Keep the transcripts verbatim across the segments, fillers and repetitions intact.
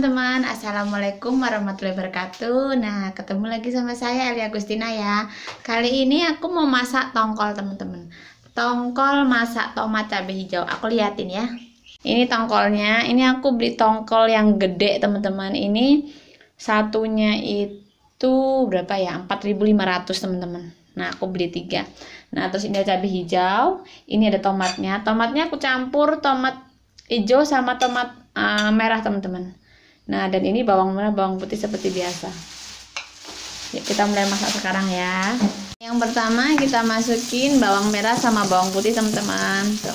teman-teman, assalamualaikum warahmatullahi wabarakatuh. Nah, ketemu lagi sama saya Elia Agustina ya. Kali ini aku mau masak tongkol teman-teman. Tongkol masak tomat cabai hijau. Aku liatin ya. Ini tongkolnya. Ini aku beli tongkol yang gede teman-teman. Ini satunya itu berapa ya? empat ribu lima ratus teman-teman. Nah, aku beli tiga. Nah, terus ini ada cabai hijau. Ini ada tomatnya. Tomatnya aku campur tomat hijau sama tomat uh, merah teman-teman. Nah, dan ini bawang merah, bawang putih seperti biasa. Yuk kita mulai masak sekarang ya. Yang pertama kita masukin bawang merah sama bawang putih teman-teman. Tuh.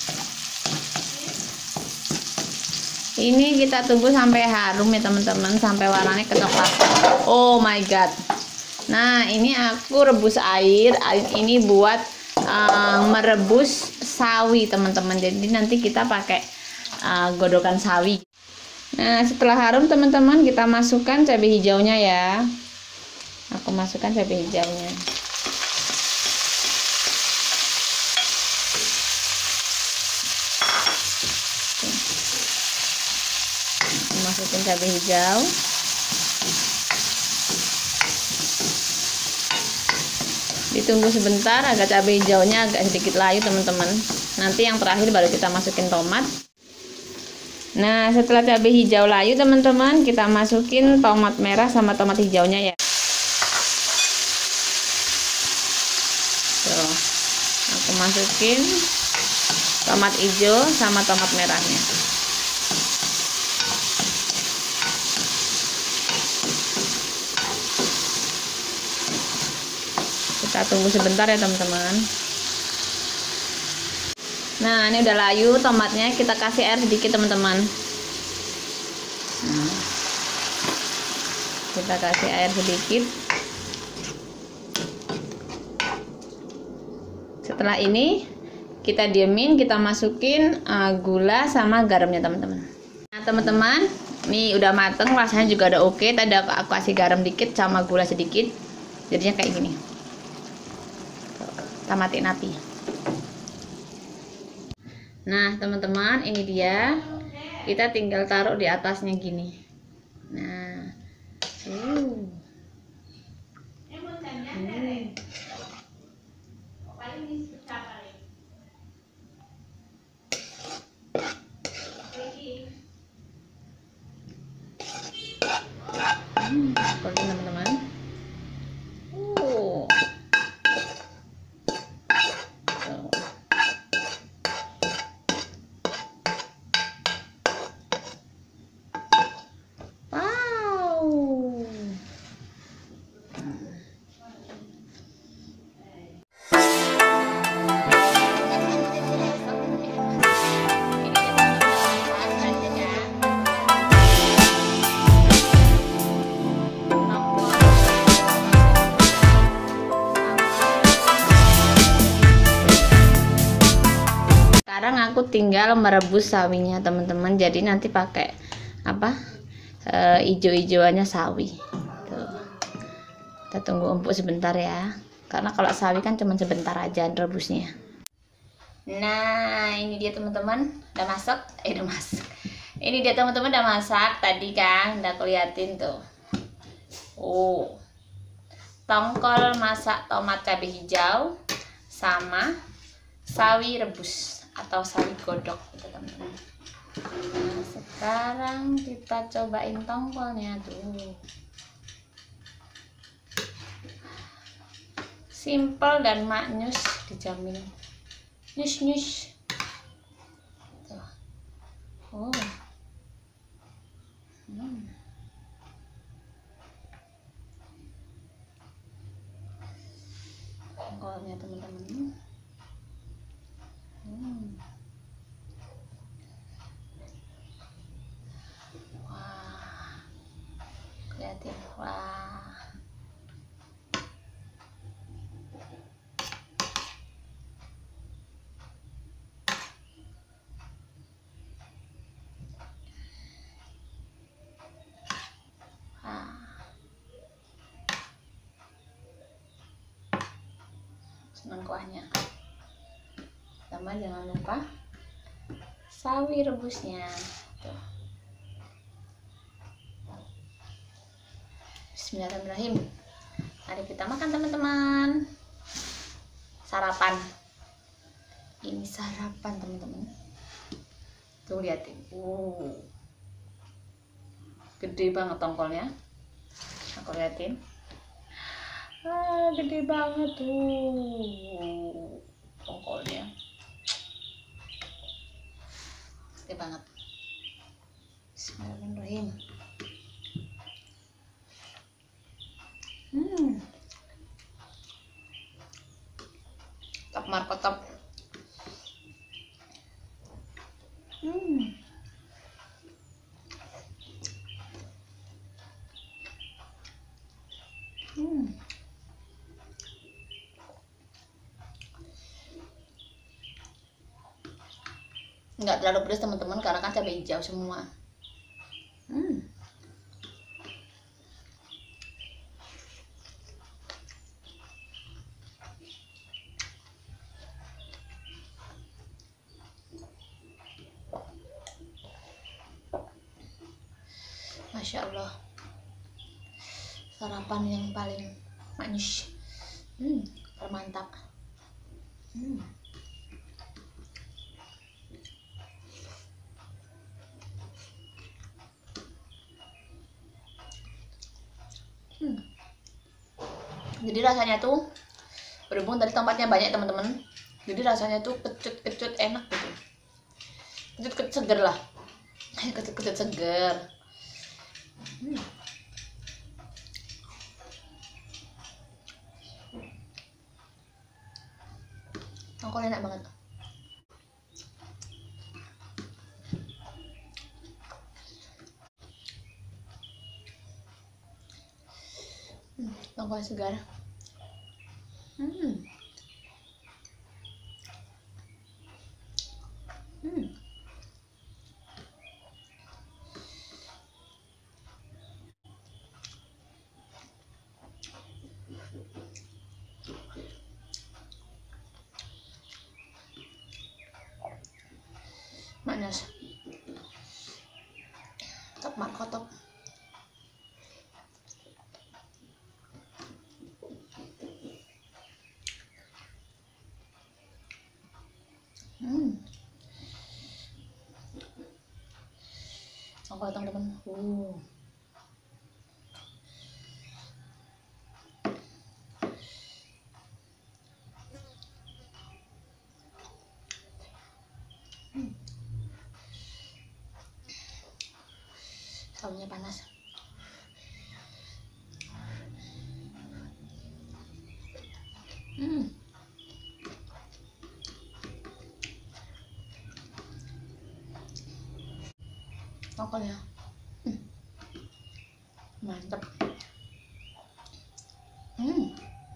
Ini kita tunggu sampai harum ya teman-teman, sampai warnanya kecoklatan. Oh my god. Nah, ini aku rebus air. Air ini buat uh, merebus sawi teman-teman. Jadi nanti kita pakai Uh, godokan sawi. Nah, setelah harum teman-teman, kita masukkan cabai hijaunya ya. Aku masukkan cabai hijaunya. Aku masukin cabai hijau. Ditunggu sebentar agar cabai hijaunya agak sedikit layu teman-teman. Nanti yang terakhir baru kita masukin tomat. Nah, setelah cabai hijau layu teman-teman, kita masukin tomat merah sama tomat hijaunya ya. Tuh, aku masukin tomat hijau sama tomat merahnya. Kita tunggu sebentar ya teman-teman. Nah, ini udah layu tomatnya, kita kasih air sedikit teman-teman. Nah, kita kasih air sedikit. Setelah ini kita diemin, kita masukin uh, gula sama garamnya teman-teman. Nah teman-teman, ini udah mateng, rasanya juga udah oke. Tadi aku kasih garam dikit sama gula sedikit, jadinya kayak gini. Kita matiin api. Nah teman-teman, ini dia, kita tinggal taruh di atasnya gini. Nah, uh. Hmm, seperti teman-teman. Uh. Sekarang aku tinggal merebus sawinya teman-teman. Jadi nanti pakai apa e, ijo-ijoannya sawi. Tuh. Kita tunggu empuk sebentar ya, karena kalau sawi kan cuma sebentar aja rebusnya. Nah ini dia teman-teman, udah masak, eh udah masak. Ini dia teman-teman, udah masak tadi kan, udah aku liatin tuh. Oh, tongkol masak tomat cabai hijau sama sawi rebus atau sawi godok gitu teman-teman. Nah, sekarang kita cobain tongkolnya tuh. Simple dan maknyus, dijamin. Nyus nyus. Tuh. Oh. Hmm. Tongkolnya teman-teman. Hmm. Wah, lihatin, wah. Wah. Senang kuahnya. Sama jangan lupa sawi rebusnya. Tuh. Bismillahirrahmanirrahim. Mari kita makan teman-teman. Sarapan. Ini sarapan teman-teman. Tuh liatin. Uh. Gede banget tongkolnya. Aku liatin. Ah, gede banget tuh tongkolnya. Gede banget. Bismillahirrahmanirrahim. Hmm. Top markotop. Hmm. Hmm. Nggak terlalu pedas teman-teman karena kan cabai hijau semua. Hmm. Masya Allah, sarapan yang paling manis, hmm, termantap. Hmm. Hmm. Jadi rasanya tuh berhubung tadi tempatnya banyak teman-teman, jadi rasanya tuh kecut-kecut enak gitu, kecut-kecut seger lah, kecut-kecut seger. Hmm. Tongkol enak banget. Hmm, tongkol segar. Hmm. Hmm. Manis. Top markotop. Hmm. Tongkol teman-teman. Uh. Hmm. Sausnya panas. Hmm. Tongkolnya. Hmm. Mantap. Hmm.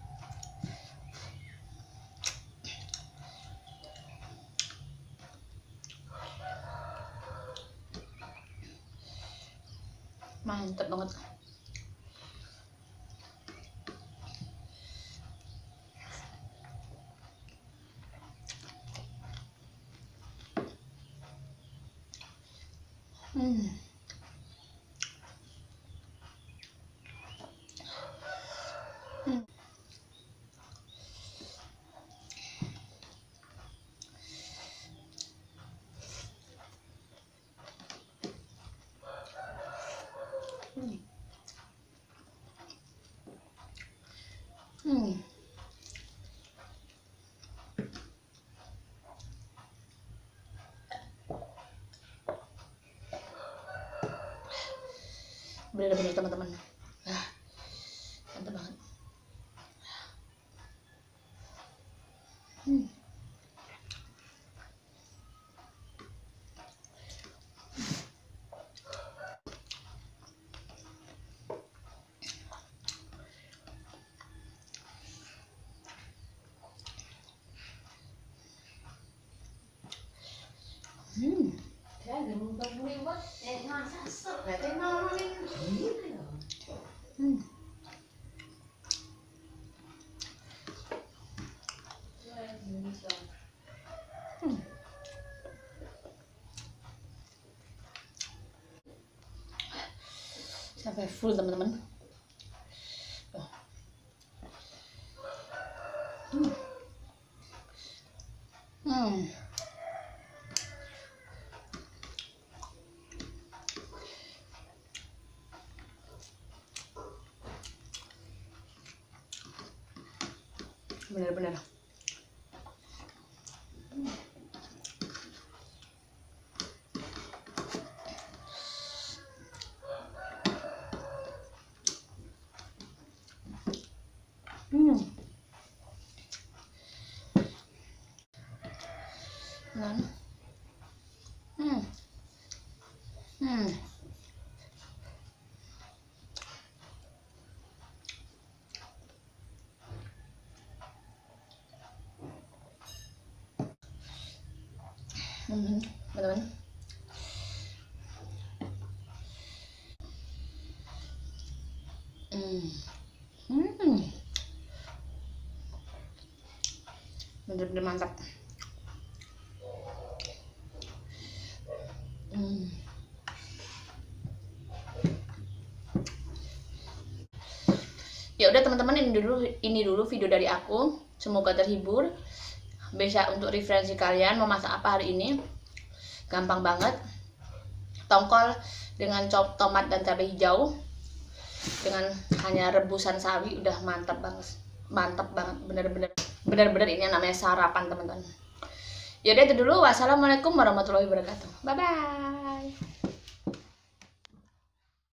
Mantap banget. Hmm. Hmm. Hmm. Hmm. Bener-bener teman-teman. Ah, mantap banget. Hmm. Hmm. Hmm. Hmm. Sampai full teman-teman. Hmm. Hmm. Bener-bener. Hmm. Hmm. Hmm. Hmm. Hmm. Teman-teman. Hmm. Hmm. Bener-bener mantap. Hmm. Ya udah teman-teman, ini dulu ini dulu video dari aku. Semoga terhibur. Bisa untuk referensi kalian mau masak apa hari ini. Gampang banget. Tongkol dengan cop tomat dan cabai hijau. Dengan hanya rebusan sawi udah mantap banget. Mantap banget, bener-bener. Bener-bener ini namanya sarapan teman-teman. Ya udah itu dulu. Wassalamualaikum warahmatullahi wabarakatuh. Bye bye.